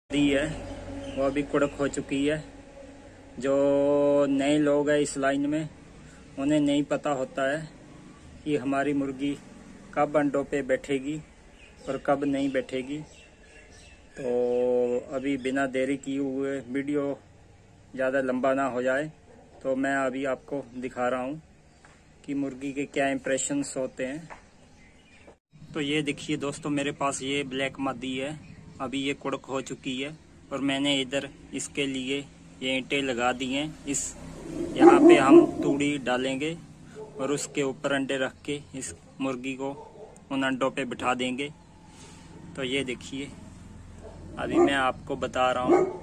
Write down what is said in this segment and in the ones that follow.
दी है वो अभी कुड़क हो चुकी है। जो नए लोग हैं इस लाइन में उन्हें नहीं पता होता है कि हमारी मुर्गी कब अंडों पे बैठेगी और कब नहीं बैठेगी। तो अभी बिना देरी किए हुए वीडियो ज़्यादा लंबा ना हो जाए तो मैं अभी आपको दिखा रहा हूँ कि मुर्गी के क्या इम्प्रेशंस होते हैं। तो ये देखिए दोस्तों, मेरे पास ये ब्लैक मादी है, अभी ये कुड़क हो चुकी है और मैंने इधर इसके लिए ये ईंटें लगा दी हैं। इस यहाँ पे हम तूड़ी डालेंगे और उसके ऊपर अंडे रख के इस मुर्गी को उन अंडों पे बिठा देंगे। तो ये देखिए अभी मैं आपको बता रहा हूँ,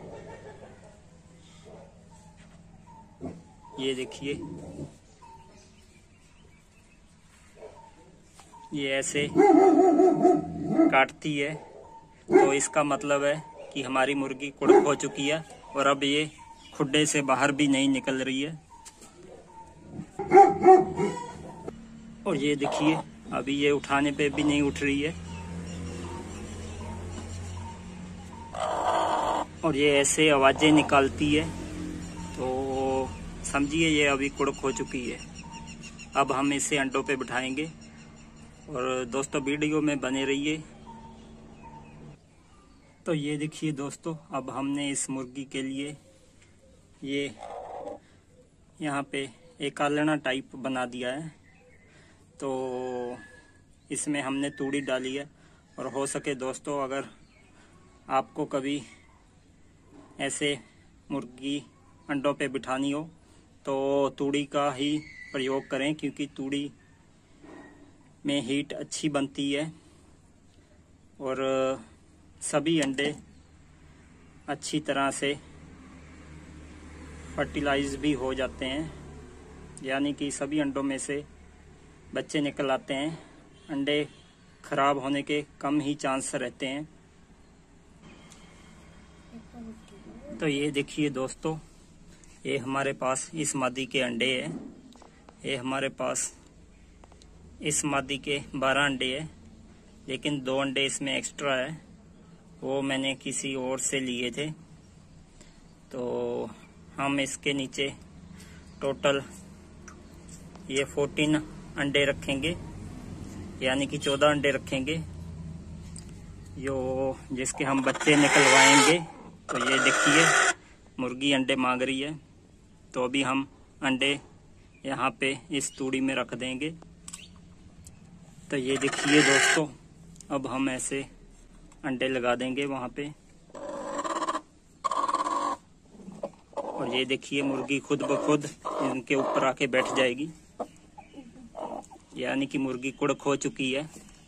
ये देखिए ये ऐसे काटती है तो इसका मतलब है कि हमारी मुर्गी कुड़क हो चुकी है और अब ये खुड्डे से बाहर भी नहीं निकल रही है। और ये देखिए अभी ये उठाने पे भी नहीं उठ रही है और ये ऐसे आवाजें निकालती है, तो समझिए ये अभी कुड़क हो चुकी है। अब हम इसे अंडों पे बिठाएंगे और दोस्तों वीडियो में बने रहिए। तो ये देखिए दोस्तों, अब हमने इस मुर्गी के लिए ये यहाँ पे एक आलना टाइप बना दिया है। तो इसमें हमने तूड़ी डाली है और हो सके दोस्तों अगर आपको कभी ऐसे मुर्गी अंडों पे बिठानी हो तो तूड़ी का ही प्रयोग करें, क्योंकि तूड़ी में हीट अच्छी बनती है और सभी अंडे अच्छी तरह से फर्टिलाइज भी हो जाते हैं, यानी कि सभी अंडों में से बच्चे निकल आते हैं। अंडे खराब होने के कम ही चांस रहते हैं। तो ये देखिए दोस्तों, ये हमारे पास इस मादी के अंडे हैं। ये हमारे पास इस मादी के 12 अंडे हैं, लेकिन 2 अंडे इसमें एक्स्ट्रा है, वो मैंने किसी और से लिए थे। तो हम इसके नीचे टोटल ये 14 अंडे रखेंगे, यानी कि 14 अंडे रखेंगे जो जिसके हम बच्चे निकलवाएंगे। तो ये देखिए मुर्गी अंडे मांग रही है, तो अभी हम अंडे यहाँ पे इस तूड़ी में रख देंगे। तो ये देखिए दोस्तों, अब हम ऐसे अंडे लगा देंगे वहाँ पे और ये देखिए मुर्गी खुद ब खुद इनके ऊपर आके बैठ जाएगी, यानी कि मुर्गी कुड़क हो चुकी है।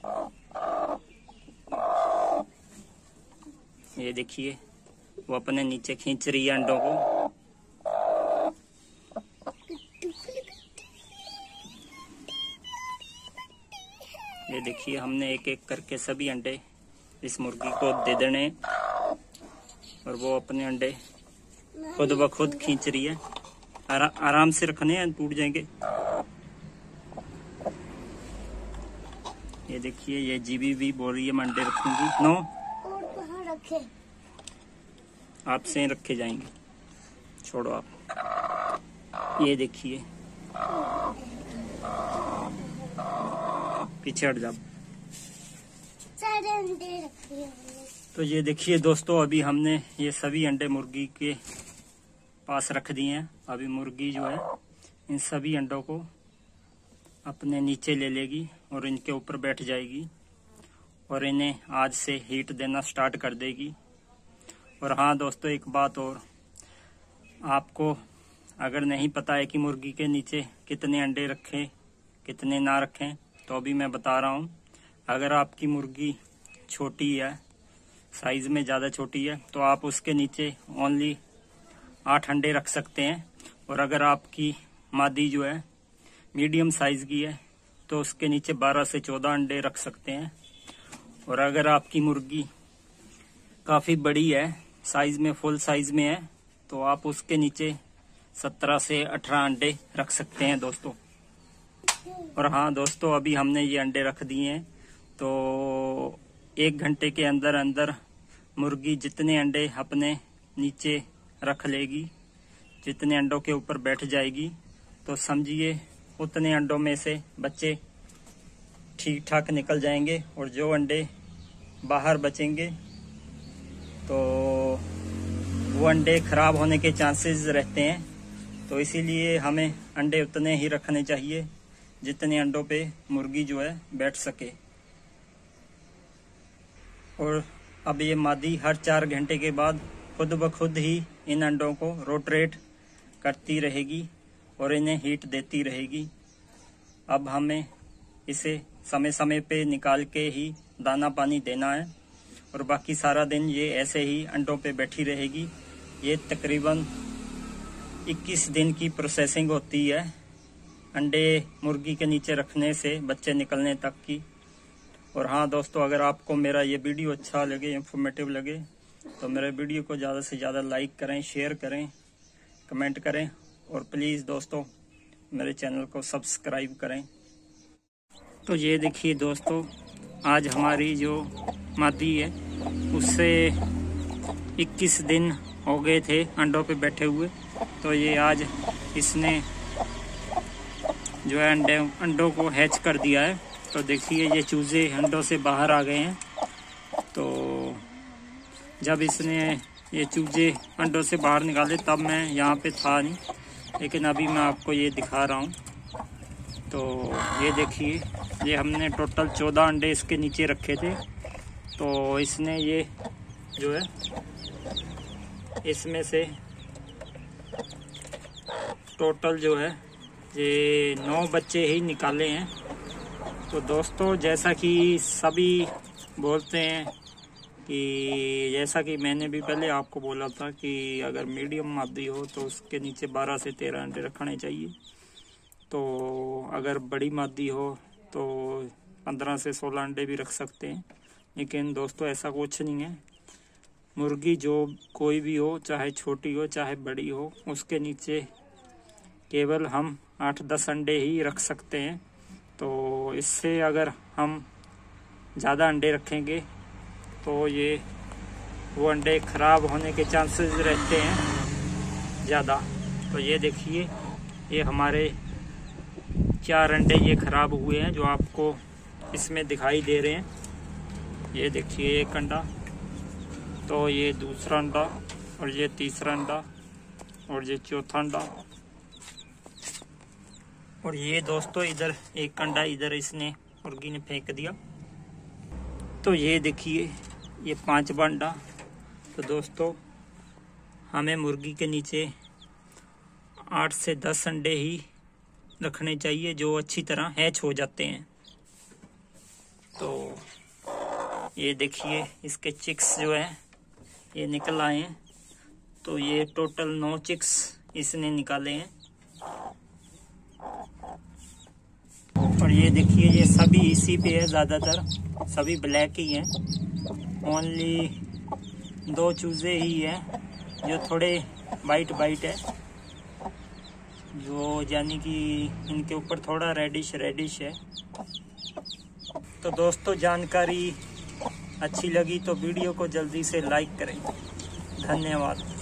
ये देखिए वो अपने नीचे खींच रही है अंडों को। ये देखिए हमने एक एक करके सभी अंडे इस मुर्गी को दे देने और वो अपने अंडे खुद ब खुद खींच रही है। आराम से रखने हैं, टूट जाएंगे। ये देखिए ये जीबी भी बोल रही है मैं अंडे रखूंगी। नो, और कहाँ रखे? आपसे ही रखे जाएंगे, छोड़ो आप। ये देखिए पीछे हट जाओ। सारे अंडे रखे हैं। तो ये देखिए दोस्तों, अभी हमने ये सभी अंडे मुर्गी के पास रख दिए हैं। अभी मुर्गी जो है इन सभी अंडों को अपने नीचे ले लेगी और इनके ऊपर बैठ जाएगी और इन्हें आज से हीट देना स्टार्ट कर देगी। और हाँ दोस्तों, एक बात और, आपको अगर नहीं पता है कि मुर्गी के नीचे कितने अंडे रखें कितने ना रखें, तो अभी मैं बता रहा हूँ। अगर आपकी मुर्गी छोटी है, साइज में ज़्यादा छोटी है, तो आप उसके नीचे ओनली 8 अंडे रख सकते हैं। और अगर आपकी मादी जो है मीडियम साइज की है तो उसके नीचे 12 से 14 अंडे रख सकते हैं। और अगर आपकी मुर्गी काफ़ी बड़ी है, साइज में फुल साइज में है, तो आप उसके नीचे 17 से 18 अंडे रख सकते हैं दोस्तों। और हाँ दोस्तों, अभी हमने ये अंडे रख दिए हैं, तो 1 घंटे के अंदर अंदर मुर्गी जितने अंडे अपने नीचे रख लेगी, जितने अंडों के ऊपर बैठ जाएगी, तो समझिए उतने अंडों में से बच्चे ठीक ठाक निकल जाएंगे, और जो अंडे बाहर बचेंगे तो वो अंडे खराब होने के चांसेस रहते हैं। तो इसीलिए हमें अंडे उतने ही रखने चाहिए जितने अंडों पे मुर्गी जो है बैठ सके। और अब ये मादी हर 4 घंटे के बाद खुद ब खुद ही इन अंडों को रोटेट करती रहेगी और इन्हें हीट देती रहेगी। अब हमें इसे समय समय पे निकाल के ही दाना पानी देना है, और बाकी सारा दिन ये ऐसे ही अंडों पे बैठी रहेगी। ये तकरीबन 21 दिन की प्रोसेसिंग होती है अंडे मुर्गी के नीचे रखने से बच्चे निकलने तक की। और हाँ दोस्तों, अगर आपको मेरा ये वीडियो अच्छा लगे, इंफॉर्मेटिव लगे, तो मेरे वीडियो को ज़्यादा से ज़्यादा लाइक करें, शेयर करें, कमेंट करें, और प्लीज़ दोस्तों मेरे चैनल को सब्सक्राइब करें। तो ये देखिए दोस्तों, आज हमारी जो मादी है उससे 21 दिन हो गए थे अंडों पे बैठे हुए। तो ये आज इसने जो है अंडों को हैच कर दिया है। तो देखिए ये चूजे अंडों से बाहर आ गए हैं। तो जब इसने ये चूजे अंडों से बाहर निकाले तब मैं यहाँ पे था नहीं, लेकिन अभी मैं आपको ये दिखा रहा हूँ। तो ये देखिए, ये हमने टोटल 14 अंडे इसके नीचे रखे थे। तो इसने ये जो है इसमें से टोटल जो है ये 9 बच्चे ही निकाले हैं। तो दोस्तों, जैसा कि सभी बोलते हैं कि जैसा कि मैंने भी पहले आपको बोला था कि अगर मीडियम मादी हो तो उसके नीचे 12 से 13 अंडे रखने चाहिए। तो अगर बड़ी मादी हो तो 15 से 16 अंडे भी रख सकते हैं। लेकिन दोस्तों ऐसा कुछ नहीं है। मुर्गी जो कोई भी हो, चाहे छोटी हो चाहे बड़ी हो, उसके नीचे केवल हम 8-10 अंडे ही रख सकते हैं। तो इससे अगर हम ज़्यादा अंडे रखेंगे तो ये वो अंडे ख़राब होने के चांसेस रहते हैं ज़्यादा। तो ये देखिए, ये हमारे 4 अंडे ये ख़राब हुए हैं जो आपको इसमें दिखाई दे रहे हैं। ये देखिए एक अंडा, तो ये दूसरा अंडा, और ये तीसरा अंडा, और ये चौथा अंडा, और ये दोस्तों इधर एक अंडा इधर इसने मुर्गी ने फेंक दिया। तो ये देखिए ये 5वां अंडा। तो दोस्तों हमें मुर्गी के नीचे 8 से 10 अंडे ही रखने चाहिए जो अच्छी तरह हैच हो जाते हैं। तो ये देखिए इसके चिक्स जो है ये निकल आए हैं। तो ये टोटल 9 चिक्स इसने निकाले हैं। और ये देखिए ये सभी इसी पे है, ज़्यादातर सभी ब्लैक ही हैं। ओनली 2 चूजे ही हैं जो थोड़े वाइट है, जो यानी कि इनके ऊपर थोड़ा रेडिश है। तो दोस्तों जानकारी अच्छी लगी तो वीडियो को जल्दी से लाइक करें। धन्यवाद।